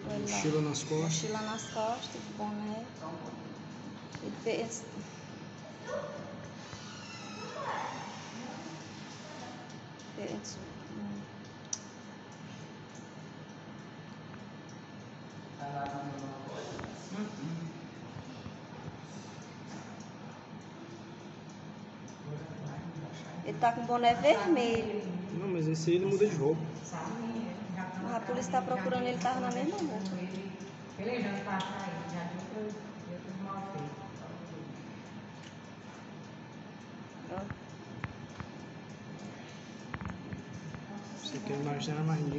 Ele Mochila nas costas. Mochila nas costas, boné. Ele fez. Ele tá com boné vermelho. Não, mas esse aí ele muda de roupa. Mas a polícia tá procurando, ele tava na mesma roupa. Você quer imaginar mais